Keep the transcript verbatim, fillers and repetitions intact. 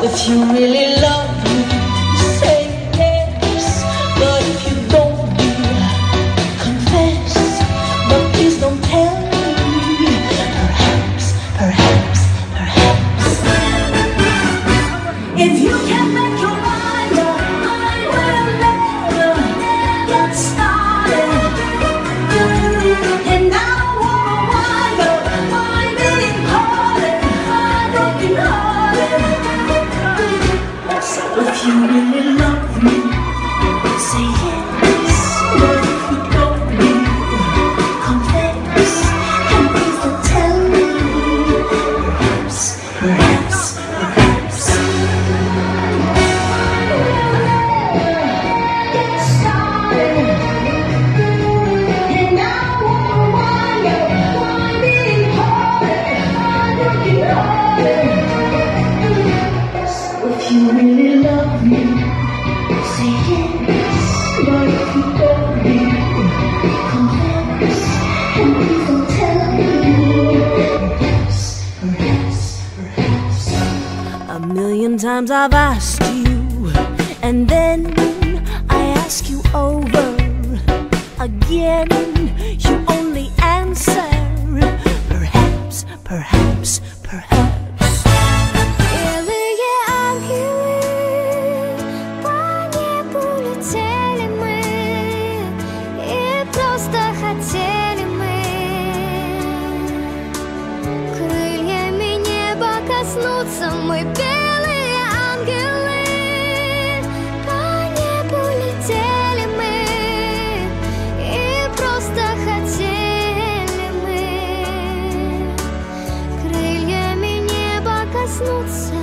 If you really love me, say yes. But if you don't, confess. But please don't tell me. Perhaps, perhaps, perhaps. If you can make your mind up, I will never get started. And I wanna wind up by being hearted, broken hearted. So if you really love me, say yes. But if you don't, confess. And please don't tell me. Perhaps, perhaps, perhaps. Get started. And I wanna wind up by being hearted, broken hearted. So if you really love me, say yes. But if you don't, confess. And please don't tell me. Perhaps, perhaps, perhaps. A million times I've asked you, and then I ask you over again. You only answer perhaps, perhaps, perhaps. Белые ангелы, по небу летели мы, и просто хотели мы крыльями неба коснуться. Мы белые ангелы, по небу летели мы, и просто хотели мы крыльями неба коснуться.